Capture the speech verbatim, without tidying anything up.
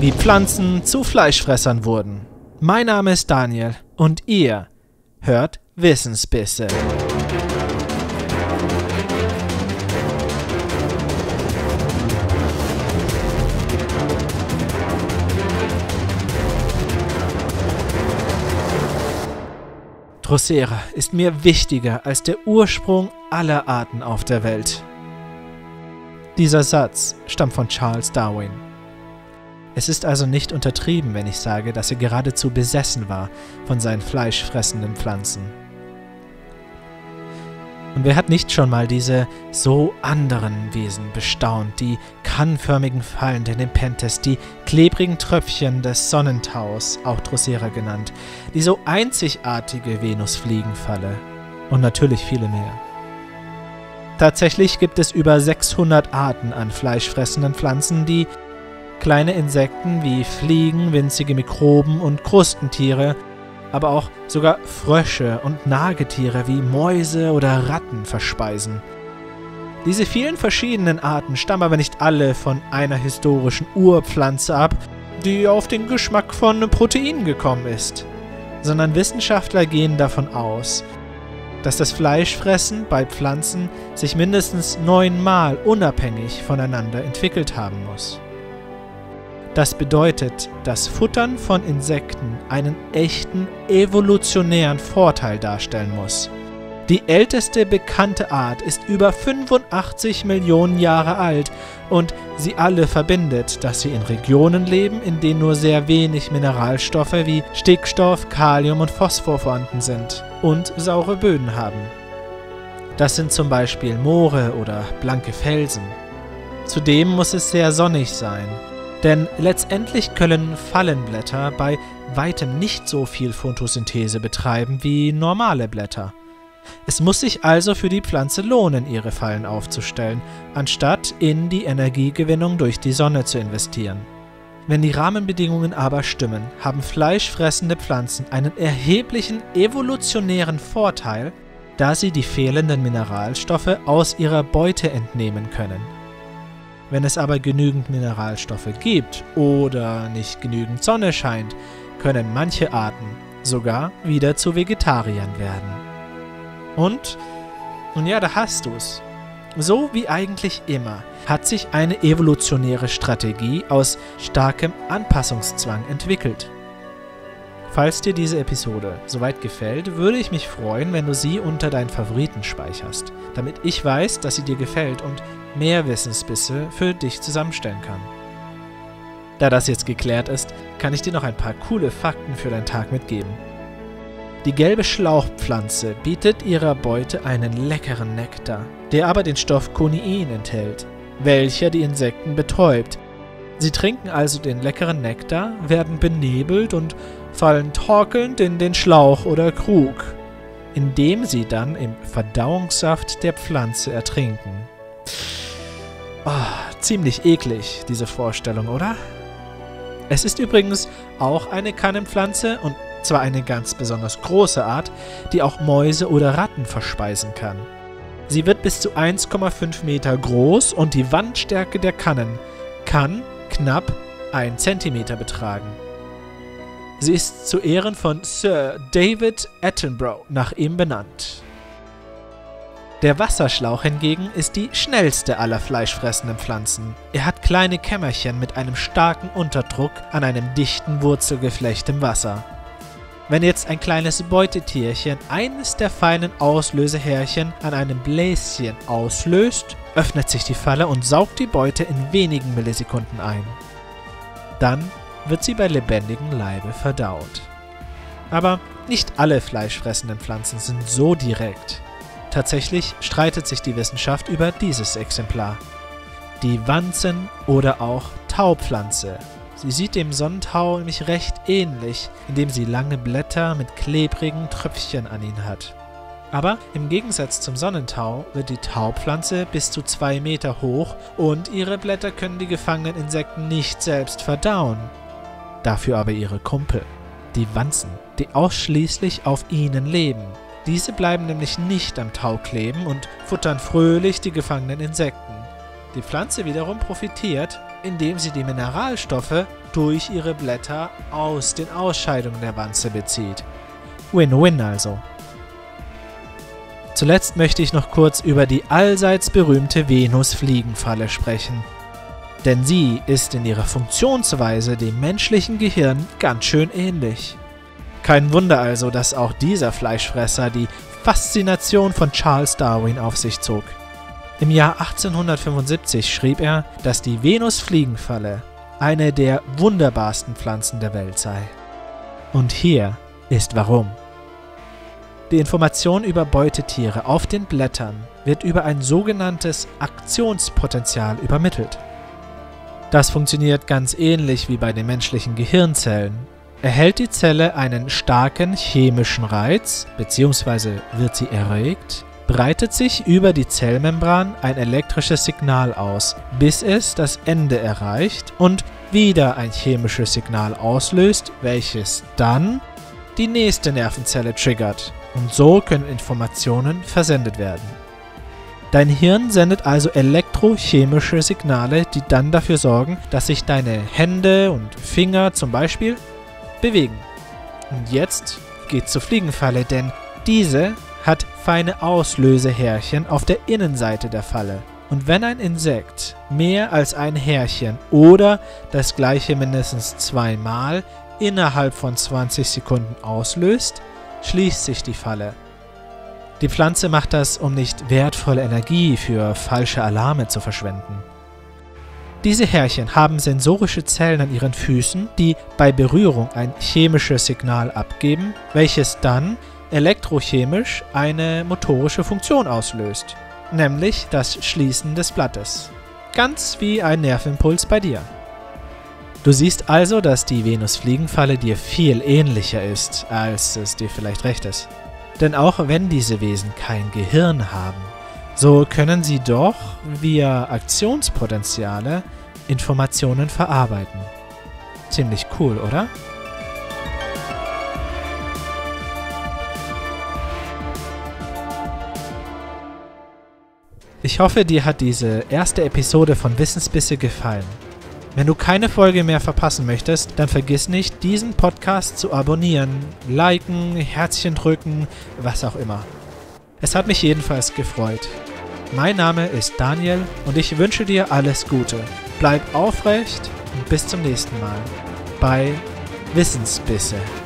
wie Pflanzen zu Fleischfressern wurden. Mein Name ist Daniel und ihr hört Wissensbisse. Drosera ist mir wichtiger als der Ursprung aller Arten auf der Welt. Dieser Satz stammt von Charles Darwin. Es ist also nicht untertrieben, wenn ich sage, dass er geradezu besessen war von seinen fleischfressenden Pflanzen. Und wer hat nicht schon mal diese so anderen Wesen bestaunt, die kannförmigen Fallen der Nepenthes, die klebrigen Tröpfchen des Sonnentaus, auch Drosera genannt, die so einzigartige Venusfliegenfalle und natürlich viele mehr. Tatsächlich gibt es über sechshundert Arten an fleischfressenden Pflanzen, die kleine Insekten wie Fliegen, winzige Mikroben und Krustentiere, aber auch sogar Frösche und Nagetiere wie Mäuse oder Ratten verspeisen. Diese vielen verschiedenen Arten stammen aber nicht alle von einer historischen Urpflanze ab, die auf den Geschmack von Proteinen gekommen ist, sondern Wissenschaftler gehen davon aus, dass das Fleischfressen bei Pflanzen sich mindestens neunmal unabhängig voneinander entwickelt haben muss. Das bedeutet, dass Futtern von Insekten einen echten evolutionären Vorteil darstellen muss. Die älteste bekannte Art ist über fünfundachtzig Millionen Jahre alt und sie alle verbindet, dass sie in Regionen leben, in denen nur sehr wenig Mineralstoffe wie Stickstoff, Kalium und Phosphor vorhanden sind und saure Böden haben. Das sind zum Beispiel Moore oder blanke Felsen. Zudem muss es sehr sonnig sein. Denn letztendlich können Fallenblätter bei weitem nicht so viel Photosynthese betreiben wie normale Blätter. Es muss sich also für die Pflanze lohnen, ihre Fallen aufzustellen, anstatt in die Energiegewinnung durch die Sonne zu investieren. Wenn die Rahmenbedingungen aber stimmen, haben fleischfressende Pflanzen einen erheblichen evolutionären Vorteil, da sie die fehlenden Mineralstoffe aus ihrer Beute entnehmen können. Wenn es aber genügend Mineralstoffe gibt oder nicht genügend Sonne scheint, können manche Arten sogar wieder zu Vegetariern werden. Und, und ja, da hast du's. So wie eigentlich immer hat sich eine evolutionäre Strategie aus starkem Anpassungszwang entwickelt. Falls dir diese Episode soweit gefällt, würde ich mich freuen, wenn du sie unter deinen Favoriten speicherst, damit ich weiß, dass sie dir gefällt und mehr Wissensbisse für dich zusammenstellen kann. Da das jetzt geklärt ist, kann ich dir noch ein paar coole Fakten für deinen Tag mitgeben. Die gelbe Schlauchpflanze bietet ihrer Beute einen leckeren Nektar, der aber den Stoff Konein enthält, welcher die Insekten betäubt. Sie trinken also den leckeren Nektar, werden benebelt und fallen torkelnd in den Schlauch oder Krug, indem sie dann im Verdauungssaft der Pflanze ertrinken. Oh, ziemlich eklig, diese Vorstellung, oder? Es ist übrigens auch eine Kannenpflanze, und zwar eine ganz besonders große Art, die auch Mäuse oder Ratten verspeisen kann. Sie wird bis zu eins Komma fünf Meter groß und die Wandstärke der Kannen kann knapp ein Zentimeter betragen. Sie ist zu Ehren von Sir David Attenborough nach ihm benannt. Der Wasserschlauch hingegen ist die schnellste aller fleischfressenden Pflanzen. Er hat kleine Kämmerchen mit einem starken Unterdruck an einem dichten Wurzelgeflecht im Wasser. Wenn jetzt ein kleines Beutetierchen eines der feinen Auslösehärchen an einem Bläschen auslöst, öffnet sich die Falle und saugt die Beute in wenigen Millisekunden ein. Dann wird sie bei lebendigem Leibe verdaut. Aber nicht alle fleischfressenden Pflanzen sind so direkt. Tatsächlich streitet sich die Wissenschaft über dieses Exemplar. Die Wanzen- oder auch Taupflanze. Sie sieht dem Sonnentau nämlich recht ähnlich, indem sie lange Blätter mit klebrigen Tröpfchen an ihnen hat. Aber im Gegensatz zum Sonnentau wird die Taupflanze bis zu zwei Meter hoch und ihre Blätter können die gefangenen Insekten nicht selbst verdauen. Dafür aber ihre Kumpel, die Wanzen, die ausschließlich auf ihnen leben. Diese bleiben nämlich nicht am Tau kleben und futtern fröhlich die gefangenen Insekten. Die Pflanze wiederum profitiert, indem sie die Mineralstoffe durch ihre Blätter aus den Ausscheidungen der Wanze bezieht. Win-win also. Zuletzt möchte ich noch kurz über die allseits berühmte Venusfliegenfalle sprechen. Denn sie ist in ihrer Funktionsweise dem menschlichen Gehirn ganz schön ähnlich. Kein Wunder also, dass auch dieser Fleischfresser die Faszination von Charles Darwin auf sich zog. Im Jahr achtzehnhundertfünfundsiebzig schrieb er, dass die Venusfliegenfalle eine der wunderbarsten Pflanzen der Welt sei. Und hier ist warum. Die Information über Beutetiere auf den Blättern wird über ein sogenanntes Aktionspotenzial übermittelt. Das funktioniert ganz ähnlich wie bei den menschlichen Gehirnzellen. Erhält die Zelle einen starken chemischen Reiz bzw. wird sie erregt, breitet sich über die Zellmembran ein elektrisches Signal aus, bis es das Ende erreicht und wieder ein chemisches Signal auslöst, welches dann die nächste Nervenzelle triggert. Und so können Informationen versendet werden. Dein Hirn sendet also elektrochemische Signale, die dann dafür sorgen, dass sich deine Hände und Finger zum Beispiel bewegen. Und jetzt geht's zur Fliegenfalle, denn diese hat feine Auslösehärchen auf der Innenseite der Falle. Und wenn ein Insekt mehr als ein Härchen oder das gleiche mindestens zweimal innerhalb von zwanzig Sekunden auslöst, schließt sich die Falle. Die Pflanze macht das, um nicht wertvolle Energie für falsche Alarme zu verschwenden. Diese Härchen haben sensorische Zellen an ihren Füßen, die bei Berührung ein chemisches Signal abgeben, welches dann elektrochemisch eine motorische Funktion auslöst, nämlich das Schließen des Blattes. Ganz wie ein Nervimpuls bei dir. Du siehst also, dass die Venusfliegenfalle dir viel ähnlicher ist, als es dir vielleicht recht ist. Denn auch wenn diese Wesen kein Gehirn haben, so können sie doch via Aktionspotenziale Informationen verarbeiten. Ziemlich cool, oder? Ich hoffe, dir hat diese erste Episode von Wissensbisse gefallen. Wenn du keine Folge mehr verpassen möchtest, dann vergiss nicht, diesen Podcast zu abonnieren, liken, Herzchen drücken, was auch immer. Es hat mich jedenfalls gefreut. Mein Name ist Daniel und ich wünsche dir alles Gute. Bleib aufrecht und bis zum nächsten Mal bei Wissensbisse.